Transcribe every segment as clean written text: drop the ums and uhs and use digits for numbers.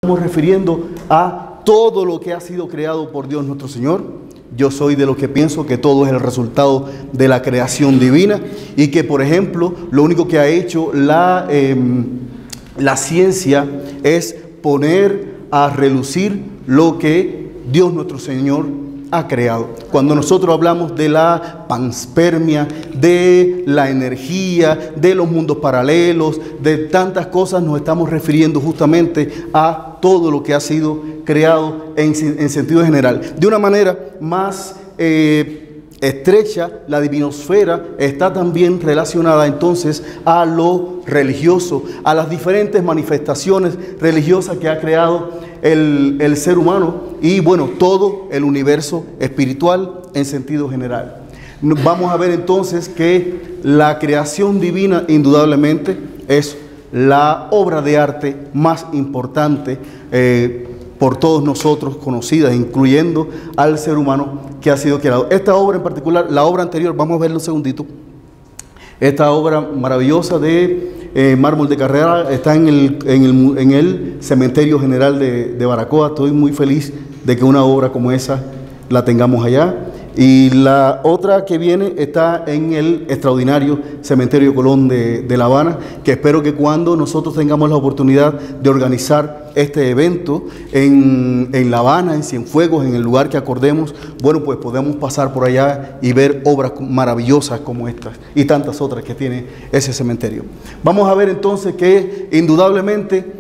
refiriendo a todo lo que ha sido creado por Dios nuestro Señor. Yo soy de los que pienso que todo es el resultado de la creación divina y que, por ejemplo, lo único que ha hecho la ciencia es poner a relucir lo que Dios nuestro Señor ha creado. Cuando nosotros hablamos de la panspermia, de la energía, de los mundos paralelos, de tantas cosas, nos estamos refiriendo justamente a todo lo que ha sido creado en sentido general. De una manera más estrecha, la divinosfera está también relacionada entonces a lo religioso, a las diferentes manifestaciones religiosas que ha creado el ser humano y bueno, todo el universo espiritual en sentido general. Vamos a ver entonces que la creación divina indudablemente es la obra de arte más importante por todos nosotros conocida, incluyendo al ser humano que ha sido creado. Esta obra en particular, la obra anterior, vamos a verla un segundito. Esta obra maravillosa de mármol de Carrara está en el Cementerio General de Baracoa. Estoy muy feliz de que una obra como esa la tengamos allá. Y la otra que viene está en el extraordinario Cementerio Colón de La Habana, que espero que cuando nosotros tengamos la oportunidad de organizar este evento en La Habana, en Cienfuegos, en el lugar que acordemos, bueno, pues podemos pasar por allá y ver obras maravillosas como estas y tantas otras que tiene ese cementerio. Vamos a ver entonces que indudablemente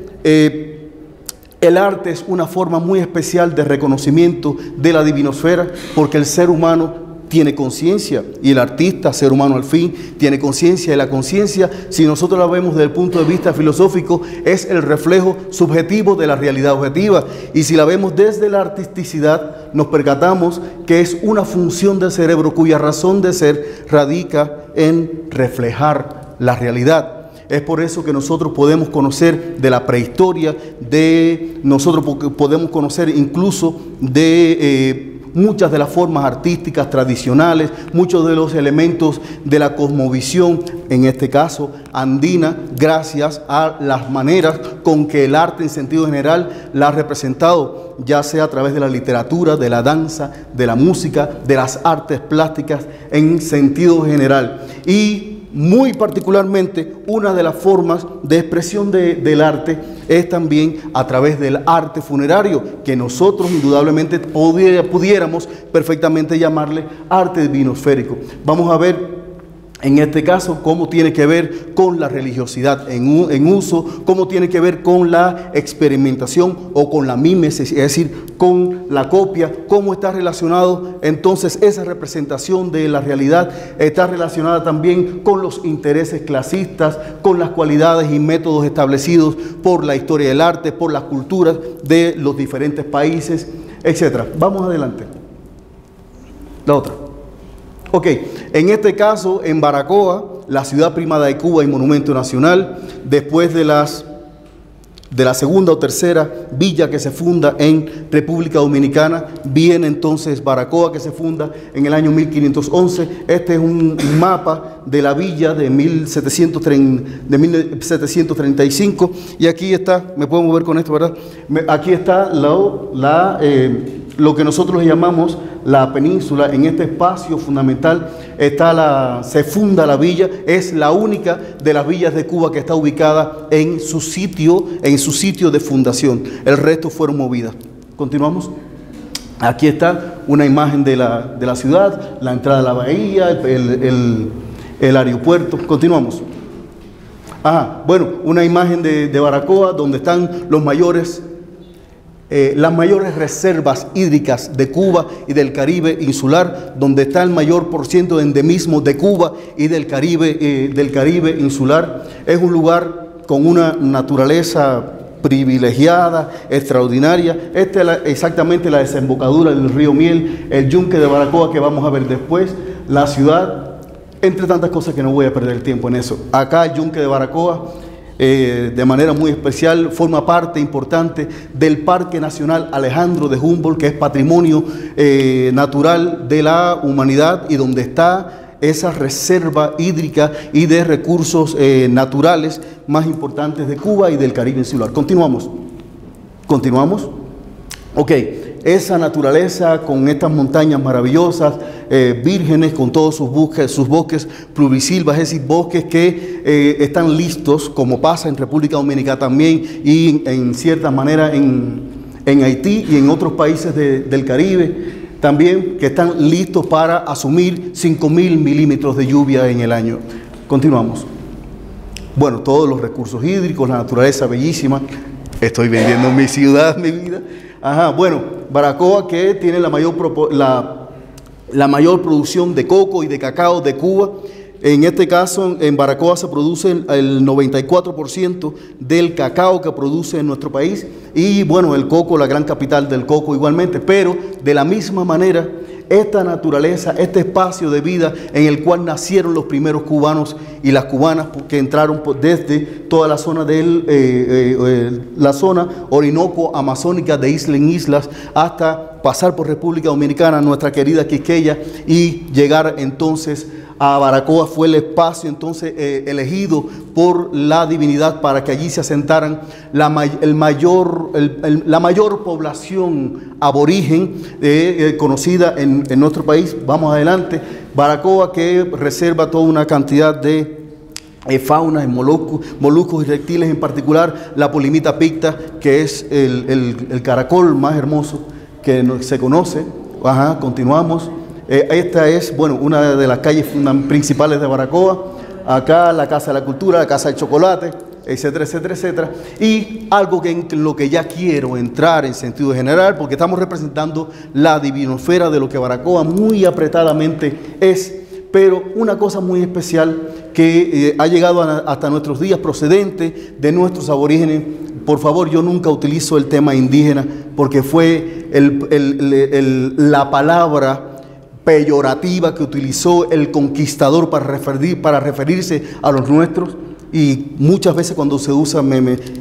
el arte es una forma muy especial de reconocimiento de la divinosfera, porque el ser humano tiene conciencia y el artista, ser humano al fin, tiene conciencia, y la conciencia, si nosotros la vemos desde el punto de vista filosófico, es el reflejo subjetivo de la realidad objetiva, y si la vemos desde la artisticidad, nos percatamos que es una función del cerebro cuya razón de ser radica en reflejar la realidad. Es por eso que nosotros podemos conocer de la prehistoria, nosotros podemos conocer incluso de muchas de las formas artísticas tradicionales, muchos de los elementos de la cosmovisión, en este caso andina, gracias a las maneras con que el arte en sentido general la ha representado, ya sea a través de la literatura, de la danza, de la música, de las artes plásticas en sentido general. Y muy particularmente, una de las formas de expresión del arte es también a través del arte funerario, que nosotros indudablemente pudiéramos perfectamente llamarle arte divinosférico. Vamos a ver en este caso cómo tiene que ver con la religiosidad en uso, cómo tiene que ver con la experimentación o con la mímesis, es decir, con la copia, cómo está relacionado entonces esa representación de la realidad, está relacionada también con los intereses clasistas, con las cualidades y métodos establecidos por la historia del arte, por las culturas de los diferentes países, etc. Vamos adelante. La otra. Ok, en este caso, en Baracoa, la ciudad primada de Cuba y monumento nacional, después de la segunda o tercera villa que se funda en República Dominicana, viene entonces Baracoa, que se funda en el año 1511. Este es un mapa de la villa de 1735, y aquí está, me puedo mover con esto, ¿verdad? Aquí está lo que nosotros llamamos la península. En este espacio fundamental se funda la villa. Es la única de las villas de Cuba que está ubicada en su sitio de fundación. El resto fueron movidas. Continuamos. Aquí está una imagen de la ciudad, la entrada a la bahía, el aeropuerto. Continuamos. Bueno, una imagen de Baracoa, donde están las mayores reservas hídricas de Cuba y del Caribe insular, donde está el mayor % de endemismo de Cuba y del Caribe insular. Es un lugar con una naturaleza privilegiada, extraordinaria. Esta es exactamente la desembocadura del río Miel, el yunque de Baracoa que vamos a ver después, la ciudad, entre tantas cosas que no voy a perder el tiempo en eso. Acá el yunque de Baracoa, de manera muy especial, forma parte importante del Parque Nacional Alejandro de Humboldt, que es patrimonio natural de la humanidad y donde está esa reserva hídrica y de recursos naturales más importantes de Cuba y del Caribe insular. Continuamos. Continuamos. Ok, esa naturaleza con estas montañas maravillosas, vírgenes, con todos sus bosques plurisilvas, es decir, bosques que están listos, como pasa en República Dominicana también y en cierta manera en Haití y en otros países del Caribe, también que están listos para asumir 5.000 milímetros de lluvia en el año. Continuamos. Bueno, todos los recursos hídricos, la naturaleza bellísima. Estoy vendiendo mi ciudad, mi vida. Ajá, bueno, Baracoa, que tiene la mayor producción de coco y de cacao de Cuba. En este caso, en Baracoa se produce el 94% del cacao que produce en nuestro país. Y bueno, el coco, la gran capital del coco igualmente. Pero de la misma manera, esta naturaleza, este espacio de vida en el cual nacieron los primeros cubanos y las cubanas que entraron desde toda la zona la zona Orinoco amazónica de isla en islas hasta pasar por República Dominicana, nuestra querida Quisqueya, y llegar entonces a Baracoa. Fue el espacio entonces elegido por la divinidad para que allí se asentaran la mayor población aborigen conocida en nuestro país. Vamos adelante. Baracoa, que reserva toda una cantidad de fauna, moluscos y reptiles, en particular la Polimita picta, que es el caracol más hermoso que se conoce. Ajá, continuamos. Esta es, bueno, una de las calles principales de Baracoa. Acá la Casa de la Cultura, la Casa del Chocolate, etcétera, etcétera, etcétera. Y algo en lo que ya quiero entrar en sentido general, porque estamos representando la divinosfera de lo que Baracoa muy apretadamente es, pero una cosa muy especial que ha llegado hasta nuestros días procedente de nuestros aborígenes. Por favor, yo nunca utilizo el tema indígena porque fue la palabra peyorativa que utilizó el conquistador para referirse a los nuestros, y muchas veces cuando se usa no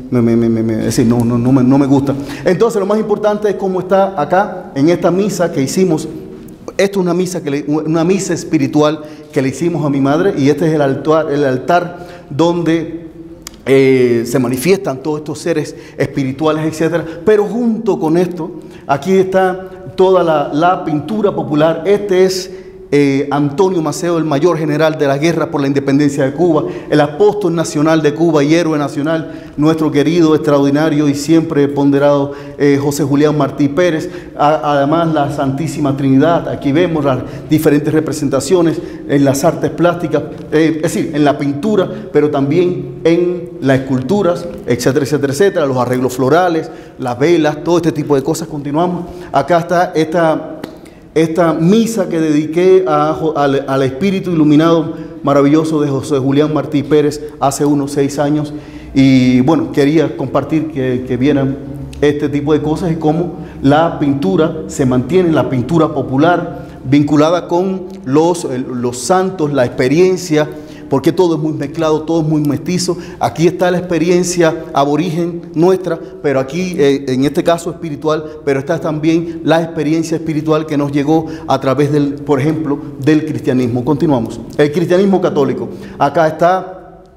me gusta. Entonces lo más importante es cómo está acá en esta misa que hicimos. Esto es una misa espiritual que le hicimos a mi madre, y este es el altar donde se manifiestan todos estos seres espirituales, etcétera. Pero junto con esto, aquí está toda la pintura popular. Este es Antonio Maceo, el mayor general de la guerra por la independencia de Cuba, el apóstol nacional de Cuba y héroe nacional, nuestro querido, extraordinario y siempre ponderado José Julián Martí Pérez. Además, la Santísima Trinidad. Aquí vemos las diferentes representaciones en las artes plásticas, es decir, en la pintura, pero también en las esculturas, etcétera, etcétera, etcétera, los arreglos florales, las velas, todo este tipo de cosas. Continuamos. Acá está esta misa que dediqué al espíritu iluminado maravilloso de José Julián Martí Pérez hace unos 6 años. Y bueno, quería compartir que vieran este tipo de cosas y cómo la pintura se mantiene, la pintura popular, vinculada con los santos, la experiencia, porque todo es muy mezclado, todo es muy mestizo. Aquí está la experiencia aborigen nuestra, pero aquí, en este caso espiritual, pero está también la experiencia espiritual que nos llegó a través por ejemplo, del cristianismo. Continuamos. El cristianismo católico. Acá está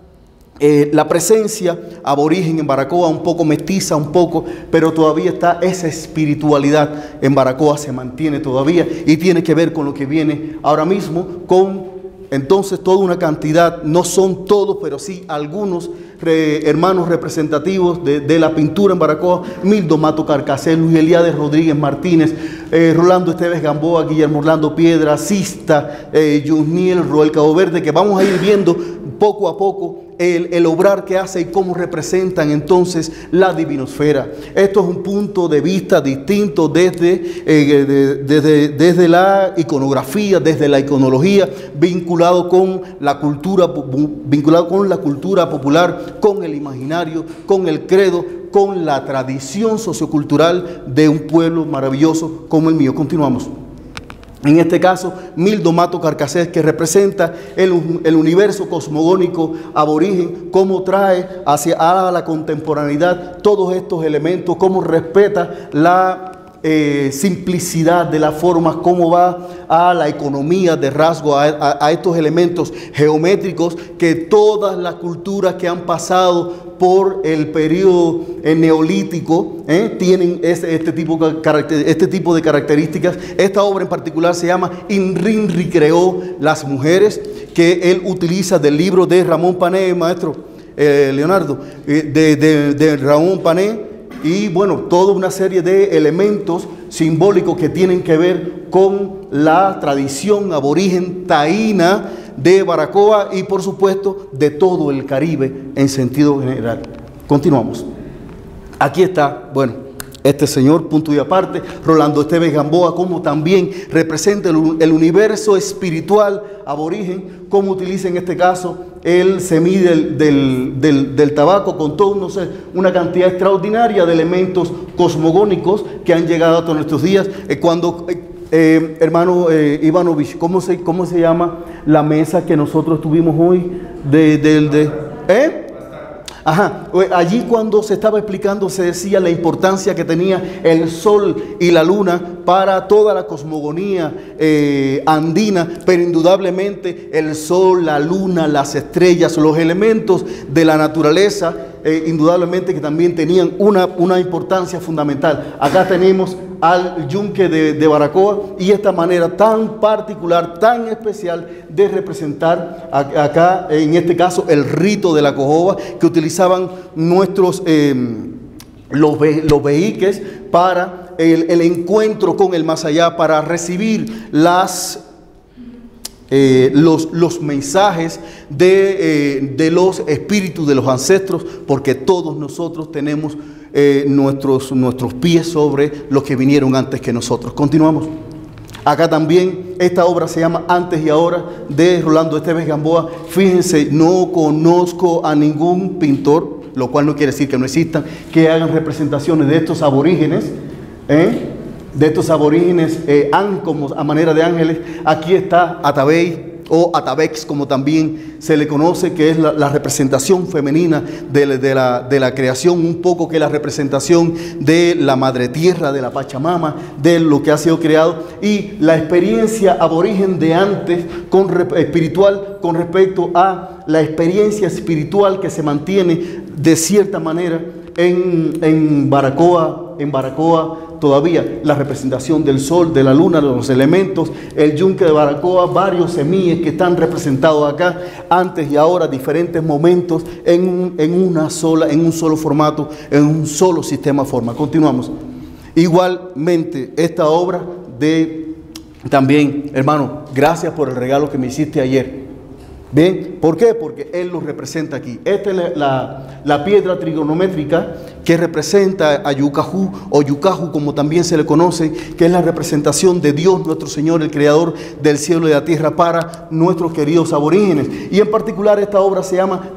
la presencia aborigen en Baracoa, un poco mestiza, pero todavía está esa espiritualidad en Baracoa, se mantiene todavía, y tiene que ver con lo que viene ahora mismo, con entonces toda una cantidad, no son todos, pero sí algunos hermanos representativos de la pintura en Baracoa: Mildo Mato Carcasés, Luis Eliades Rodríguez Martínez, Rolando Esteves Gamboa, Guillermo Orlando Piedra, Sista, Yusniel, Roel Cabo Verde, que vamos a ir viendo poco a poco el obrar que hace y cómo representan entonces la divinosfera. Esto es un punto de vista distinto desde la iconografía, desde la iconología, vinculado con la cultura popular, con el imaginario, con el credo, con la tradición sociocultural de un pueblo maravilloso como el mío. Continuamos. En este caso, Mildo Mato Carcasés, que representa el universo cosmogónico aborigen, cómo trae a la contemporaneidad todos estos elementos, cómo respeta simplicidad de la forma como va a la economía de rasgo, a estos elementos geométricos que todas las culturas que han pasado por el periodo neolítico tienen este tipo de características. Esta obra en particular se llama Inrinri creó las mujeres, que él utiliza del libro de Ramón Pané, maestro Leonardo, de Ramón Pané. Y bueno, toda una serie de elementos simbólicos que tienen que ver con la tradición aborigen taína de Baracoa y por supuesto de todo el Caribe en sentido general. Continuamos. Aquí está, bueno, este señor, punto y aparte, Rolando Esteves Gamboa, como también representa el universo espiritual aborigen, como utiliza en este caso el semí del tabaco, con todo, no sé, una cantidad extraordinaria de elementos cosmogónicos que han llegado hasta nuestros días. Hermano Ivanovich, ¿cómo se llama la mesa que nosotros tuvimos hoy? Ajá, allí cuando se estaba explicando se decía la importancia que tenía el sol y la luna para toda la cosmogonía andina, pero indudablemente el sol, la luna, las estrellas, los elementos de la naturaleza, indudablemente que también tenían una importancia fundamental. Acá tenemos al yunque de Baracoa y esta manera tan particular, tan especial de representar acá, en este caso, el rito de la cojoba que utilizaban nuestros los veíques para el encuentro con el más allá, para recibir los mensajes de los espíritus de los ancestros, porque todos nosotros tenemos nuestros pies sobre los que vinieron antes que nosotros. Continuamos. Acá también esta obra se llama Antes y Ahora, de Rolando Esteves Gamboa. Fíjense, no conozco a ningún pintor, lo cual no quiere decir que no existan, que hagan representaciones de estos aborígenes, como a manera de ángeles. Aquí está Atabey, o Atabex, como también se le conoce, que es la representación femenina de la creación, un poco que la representación de la madre tierra, de la Pachamama, de lo que ha sido creado, y la experiencia aborigen de antes espiritual con respecto a la experiencia espiritual que se mantiene de cierta manera en Baracoa todavía, la representación del sol, de la luna, de los elementos, el yunque de Baracoa, varios semíes que están representados acá, antes y ahora, diferentes momentos, en un solo formato, en un solo sistema forma. Continuamos. Igualmente, esta obra también, hermano, gracias por el regalo que me hiciste ayer. Bien, ¿por qué? Porque él lo representa aquí. Esta es la piedra trigonométrica que representa a Yucaju, o Yucaju como también se le conoce, que es la representación de Dios nuestro Señor, el creador del cielo y de la tierra, para nuestros queridos aborígenes. Y en particular esta obra se llama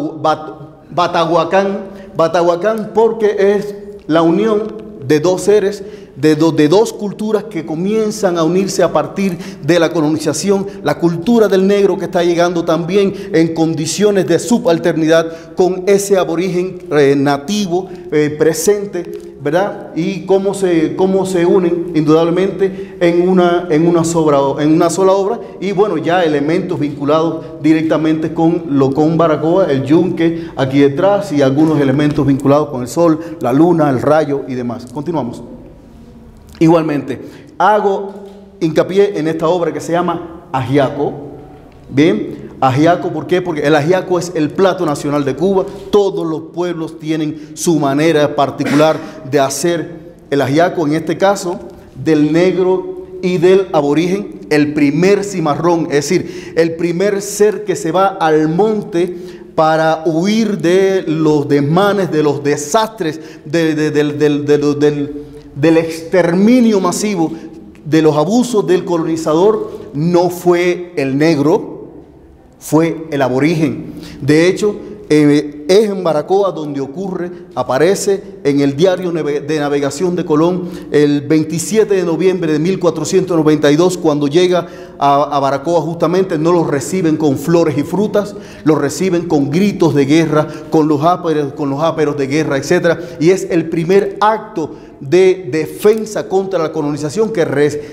Batahuacán, porque es la unión de dos seres, de dos culturas que comienzan a unirse a partir de la colonización, la cultura del negro que está llegando también en condiciones de subalternidad con ese aborigen nativo presente, ¿verdad? Y cómo se unen indudablemente en una sola obra, y bueno, ya elementos vinculados directamente con Baracoa, el yunque aquí detrás, y algunos elementos vinculados con el sol, la luna, el rayo y demás. Continuamos. Igualmente, hago hincapié en esta obra que se llama Ajiaco. Bien, ajiaco, ¿por qué? Porque el ajiaco es el plato nacional de Cuba. Todos los pueblos tienen su manera particular de hacer el ajiaco. En este caso, del negro y del aborigen, el primer cimarrón, es decir, el primer ser que se va al monte para huir de los desmanes, de los desastres, del exterminio masivo, de los abusos del colonizador. No fue el negro, fue el aborigen. De hecho, es en Baracoa donde aparece en el diario de navegación de Colón el 27 de noviembre de 1492, cuando llega a Baracoa. Justamente no los reciben con flores y frutas, los reciben con gritos de guerra, con los áperos de guerra, etc. Y es el primer acto de defensa contra la colonización que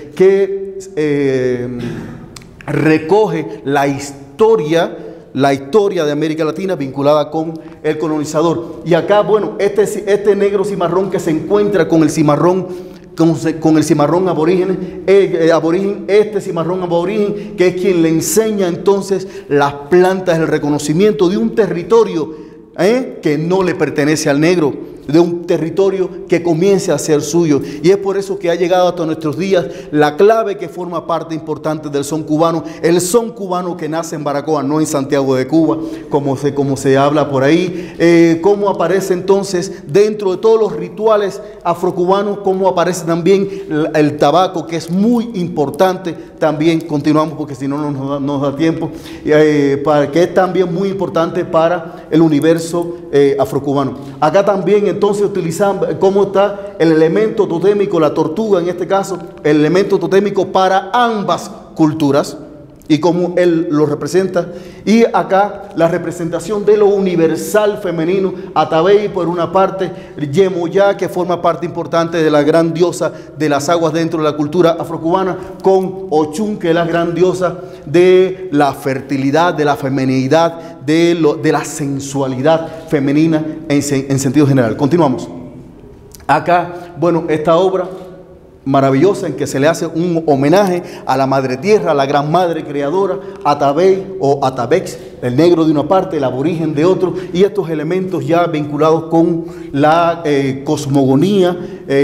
recoge la historia de América Latina vinculada con el colonizador. Y acá, bueno, este negro cimarrón que se encuentra con el cimarrón aborigen, este cimarrón aborigen, que es quien le enseña entonces las plantas, el reconocimiento de un territorio que no le pertenece al negro, de un territorio que comience a ser suyo. Y es por eso que ha llegado hasta nuestros días la clave que forma parte importante del son cubano, el son cubano que nace en Baracoa, no en Santiago de Cuba, como se habla por ahí. Cómo aparece entonces dentro de todos los rituales afrocubanos, cómo aparece también el tabaco, que es muy importante también. Continuamos porque si no nos da tiempo, que es también muy importante para el universo afrocubano. Acá también entonces utilizan cómo está el elemento totémico, la tortuga en este caso, el elemento totémico para ambas culturas y cómo él lo representa. Y acá la representación de lo universal femenino, Atabey por una parte, Yemoyá, que forma parte importante de la gran diosa de las aguas dentro de la cultura afrocubana, con Ochun, que es la gran diosa de la fertilidad, de la feminidad, de la sensualidad femenina en sentido general. Continuamos. Acá, bueno, esta obra maravillosa en que se le hace un homenaje a la madre tierra, a la gran madre creadora, Atabey o Atabex, el negro de una parte, el aborigen de otro, y estos elementos ya vinculados con la cosmogonía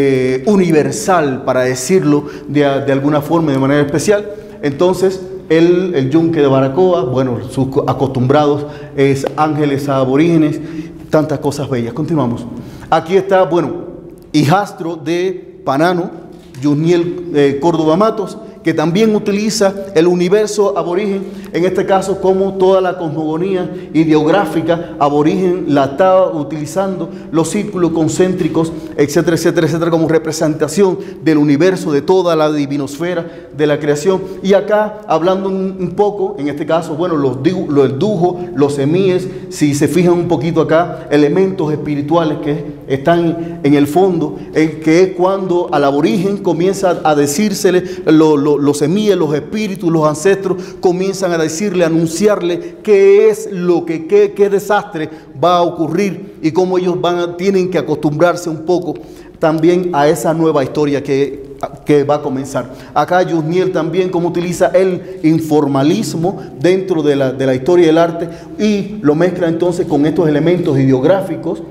universal, para decirlo de alguna forma, de manera especial. Entonces, el yunque de Baracoa, bueno, sus acostumbrados ángeles aborígenes, tantas cosas bellas. Continuamos. Aquí está, bueno, hijastro de Panano, Yusniel Córdoba Matos, que también utiliza el universo aborigen, en este caso como toda la cosmogonía ideográfica aborigen la está utilizando, los círculos concéntricos, etcétera, etcétera, etcétera, como representación del universo, de toda la divinosfera de la creación. Y acá, hablando un poco, en este caso, bueno, el dujo, los semíes, si se fijan un poquito acá, elementos espirituales que están en el fondo, que es cuando al aborigen comienza a decírsele los semillas, los espíritus, los ancestros comienzan a decirle, a anunciarle qué es lo qué desastre va a ocurrir y cómo ellos tienen que acostumbrarse un poco también a esa nueva historia que va a comenzar. Acá Yusniel también como utiliza el informalismo dentro de la historia del arte y lo mezcla entonces con estos elementos ideográficos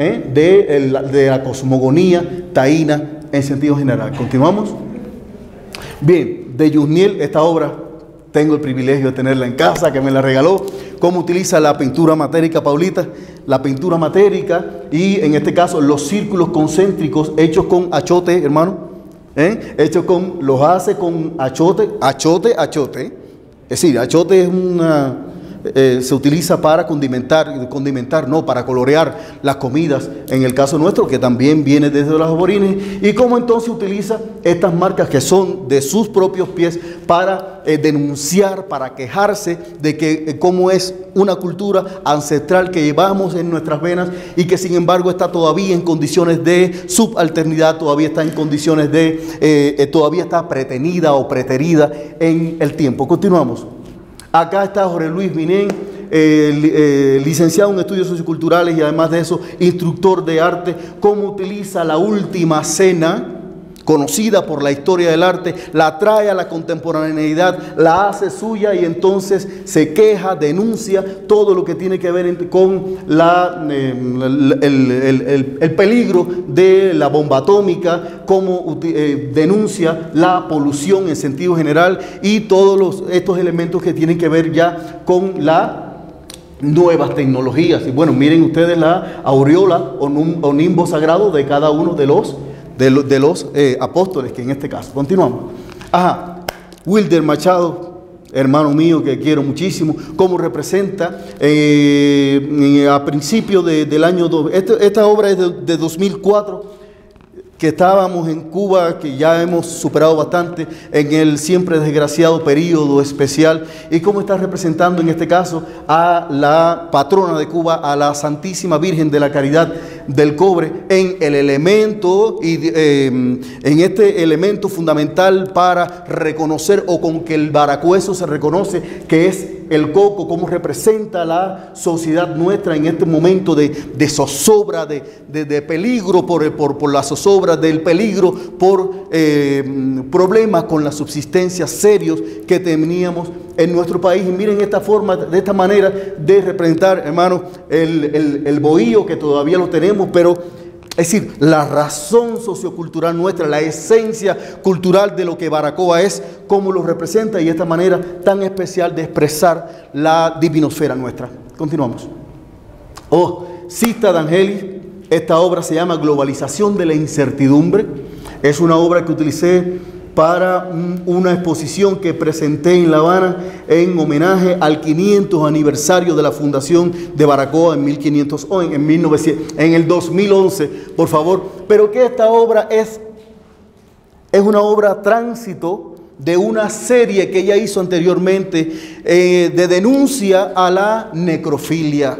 de la cosmogonía taína en sentido general. Continuamos. Bien, de Yusniel, esta obra tengo el privilegio de tenerla en casa, que me la regaló. Cómo utiliza la pintura matérica, Paulita, la pintura matérica y en este caso los círculos concéntricos hechos con achote, hermano, los hace con achote. Es decir, achote es se utiliza para condimentar, no, para colorear las comidas, en el caso nuestro, que también viene desde los aborígenes, y cómo entonces utiliza estas marcas que son de sus propios pies para denunciar, para quejarse de que cómo es una cultura ancestral que llevamos en nuestras venas y que sin embargo está todavía en condiciones de subalternidad, todavía está en condiciones todavía está pretenida o preterida en el tiempo. Continuamos. Acá está Jorge Luis Vinén, licenciado en estudios socioculturales y además de eso, instructor de arte. Cómo utiliza la última cena, conocida por la historia del arte, la trae a la contemporaneidad, la hace suya y entonces se queja, denuncia todo lo que tiene que ver con el peligro de la bomba atómica, cómo denuncia la polución en sentido general y todos estos elementos que tienen que ver ya con las nuevas tecnologías. Y bueno, miren ustedes la aureola o nimbo sagrado de cada uno de los apóstoles, que en este caso. Continuamos. Wilder Machado, hermano mío que quiero muchísimo, cómo representa a principios del año, esta obra es de 2004, que estábamos en Cuba, que ya hemos superado bastante en el siempre desgraciado periodo especial, y cómo está representando en este caso a la patrona de Cuba, a la Santísima Virgen de la Caridad del Cobre, en el elemento, en este elemento fundamental para reconocer, o con que el baracuezo se reconoce, que es el coco, cómo representa la sociedad nuestra en este momento de zozobra, de peligro por la zozobra, del peligro por problemas con la subsistencia serios que teníamos en nuestro país. Y miren esta forma, de esta manera de representar, hermanos, el bohío, que todavía lo tenemos, pero es decir, la razón sociocultural nuestra, la esencia cultural de lo que Baracoa es, cómo lo representa, y esta manera tan especial de expresar la divinosfera nuestra. Continuamos. Oh, Sista D'Angelis, esta obra se llama Globalización de la Incertidumbre. Es una obra que utilicé para una exposición que presenté en La Habana en homenaje al 500 aniversario de la fundación de Baracoa en el 2011, por favor. Pero que esta obra es una obra tránsito de una serie que ella hizo anteriormente de denuncia a la necrofilia.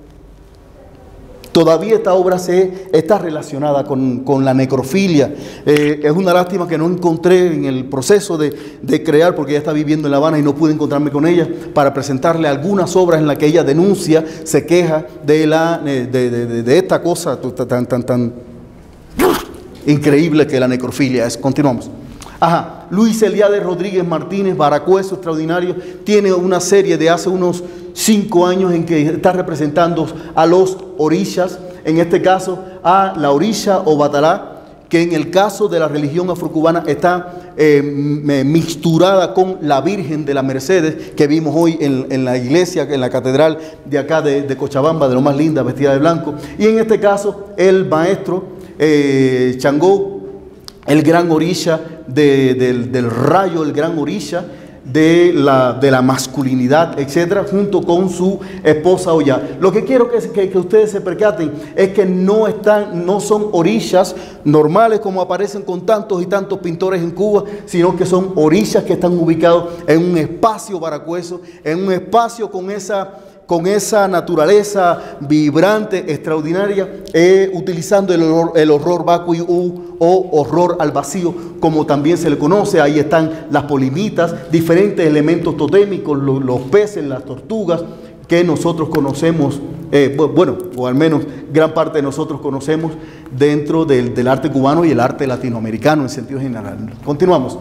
Todavía esta obra está relacionada con la necrofilia. Es una lástima que no encontré en el proceso de crear, porque ella está viviendo en La Habana y no pude encontrarme con ella para presentarle algunas obras en las que ella denuncia, se queja de esta cosa tan increíble que la necrofilia es. Continuamos. Ajá. Luis Eliade Rodríguez Martínez, Baracuezo extraordinario, tiene una serie de hace unos 5 años en que está representando a los orishas, en este caso a la orisha o batalá, que en el caso de la religión afrocubana está mixturada con la Virgen de la Mercedes, que vimos hoy en la iglesia, en la catedral de acá de Cochabamba, de lo más linda, vestida de blanco. Y en este caso el maestro Changó, el gran orisha del rayo, el gran orisha de la masculinidad, etcétera, junto con su esposa Oya. Lo que quiero que ustedes se percaten es que no son orishas normales como aparecen con tantos y tantos pintores en Cuba, sino que son orishas que están ubicados en un espacio baracuezo, en un espacio con esa naturaleza vibrante, extraordinaria, utilizando el horror vacui o horror al vacío, como también se le conoce. Ahí están las polimitas, diferentes elementos totémicos, los peces, las tortugas, que nosotros conocemos, bueno, o al menos gran parte de nosotros conocemos dentro del arte cubano y el arte latinoamericano en sentido general. Continuamos.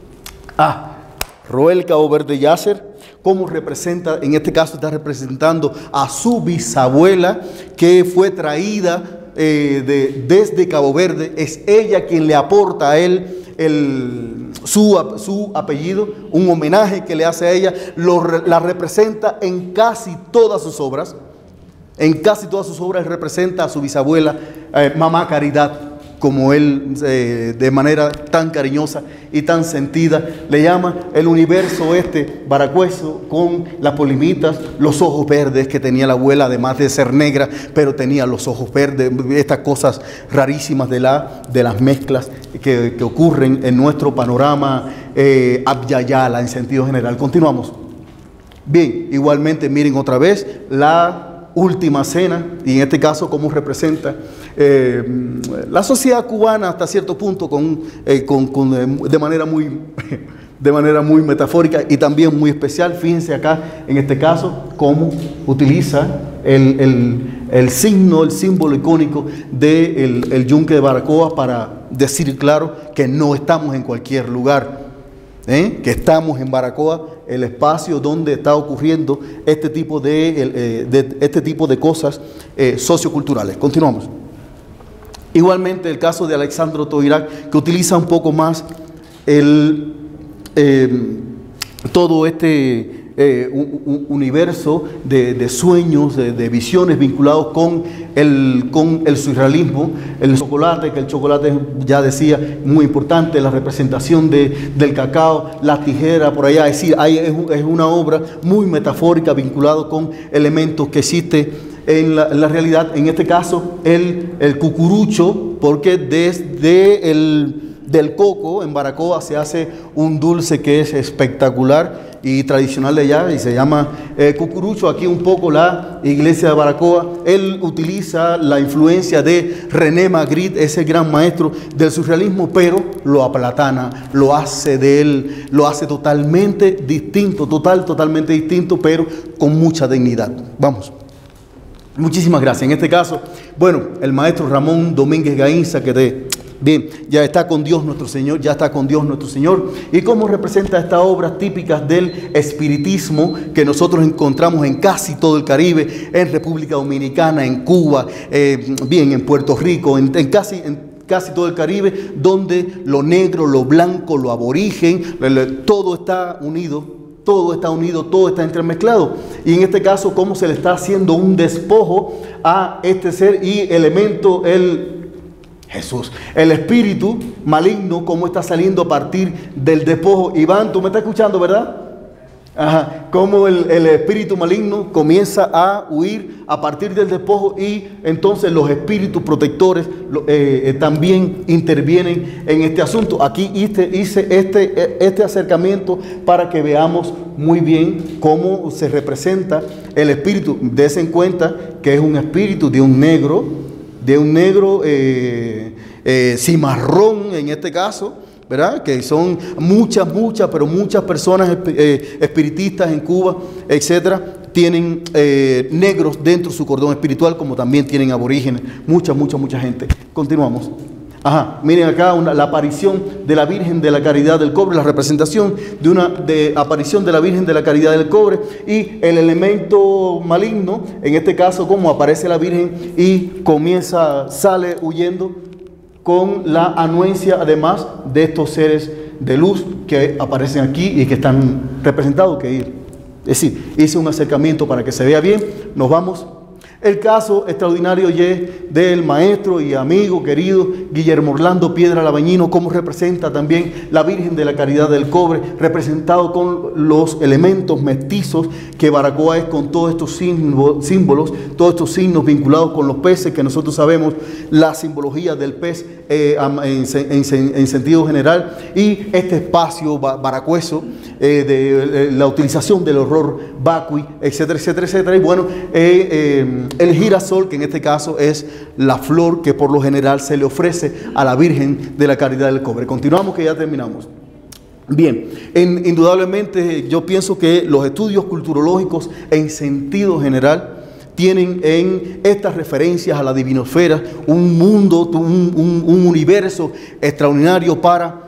Roel Cabo Verde Yasser, cómo representa, en este caso está representando a su bisabuela, que fue traída desde Cabo Verde. Es ella quien le aporta a él su apellido, un homenaje que le hace a ella. La representa en casi todas sus obras. En casi todas sus obras representa a su bisabuela, Mamá Caridad, como él de manera tan cariñosa y tan sentida le llama el universo baracuezo, con las polimitas, los ojos verdes que tenía la abuela, además de ser negra, pero tenía los ojos verdes, estas cosas rarísimas de las mezclas que ocurren en nuestro panorama abyayala en sentido general. Continuamos. Bien, igualmente miren otra vez la Última Cena, y en este caso cómo representa la sociedad cubana hasta cierto punto de manera muy metafórica y también muy especial. Fíjense acá en este caso cómo utiliza el símbolo icónico del yunque de Baracoa para decir claro que no estamos en cualquier lugar, que estamos en Baracoa, el espacio donde está ocurriendo este tipo de cosas socioculturales. Continuamos. Igualmente el caso de Alexandro Toirac, que utiliza un poco más todo universo de sueños, de visiones vinculados con el surrealismo, el chocolate, que el chocolate ya decía, muy importante, la representación del cacao, la tijera por allá, es decir, es una obra muy metafórica vinculado con elementos que existe en la realidad, en este caso el cucurucho, porque desde del coco en Baracoa se hace un dulce que es espectacular y tradicional de allá y se llama cucurucho. Aquí un poco la iglesia de Baracoa, él utiliza la influencia de René Magritte, ese gran maestro del surrealismo, pero lo aplatana, lo hace totalmente distinto, totalmente distinto, pero con mucha dignidad. Vamos. Muchísimas gracias. En este caso, bueno, el maestro Ramón Domínguez Gainza, bien, ya está con Dios nuestro Señor, ¿Y cómo representa estas obras típicas del espiritismo que nosotros encontramos en casi todo el Caribe, en República Dominicana, en Cuba, bien, en Puerto Rico, en casi todo el Caribe, donde lo negro, lo blanco, lo aborigen, todo está unido? Todo está entremezclado. Y en este caso, cómo se le está haciendo un despojo a este ser y elemento, Jesús, el espíritu maligno, cómo está saliendo a partir del despojo. Iván, tú me estás escuchando, ¿verdad? Ajá, cómo el espíritu maligno comienza a huir a partir del despojo y entonces los espíritus protectores también intervienen en este asunto. Aquí hice este acercamiento para que veamos muy bien cómo se representa el espíritu. Dense en cuenta que es un espíritu de un negro cimarrón en este caso, ¿verdad? Que son muchas personas espiritistas en Cuba, etcétera, tienen negros dentro de su cordón espiritual, como también tienen aborígenes, mucha gente. Continuamos. Ajá, miren acá la aparición de la Virgen de la Caridad del Cobre, la representación de aparición de la Virgen de la Caridad del Cobre y el elemento maligno, en este caso cómo aparece la Virgen y sale huyendo con la anuencia además de estos seres de luz que aparecen aquí y que están representados. Es decir, hice un acercamiento para que se vea bien. Nos vamos. El caso extraordinario del maestro y amigo querido Guillermo Orlando Piedra Labañino, cómo representa también la Virgen de la Caridad del Cobre, representado con los elementos mestizos que Baracoa es, con todos estos símbolos, todos estos signos vinculados con los peces, que nosotros sabemos la simbología del pez en sentido general, y este espacio baracueso de la utilización del horror vacui, etcétera. Y bueno, el girasol, que en este caso es la flor que por lo general se le ofrece a la Virgen de la Caridad del Cobre. Continuamos, que ya terminamos. Bien, indudablemente yo pienso que los estudios culturológicos en sentido general tienen en estas referencias a la divinosfera un mundo, un universo extraordinario para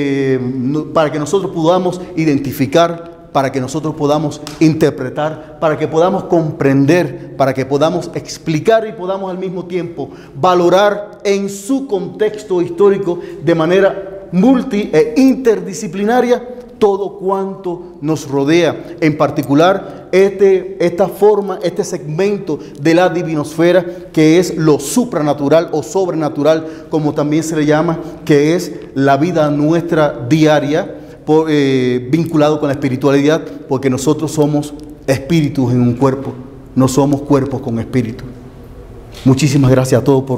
que nosotros podamos identificar, para que nosotros podamos interpretar, para que podamos comprender, para que podamos explicar y podamos al mismo tiempo valorar en su contexto histórico de manera multi e interdisciplinaria todo cuanto nos rodea, en particular esta forma, este segmento de la divinosfera, que es lo supranatural o sobrenatural, como también se le llama, que es la vida nuestra diaria, vinculado con la espiritualidad, porque nosotros somos espíritus en un cuerpo, no somos cuerpos con espíritu. Muchísimas gracias a todos por...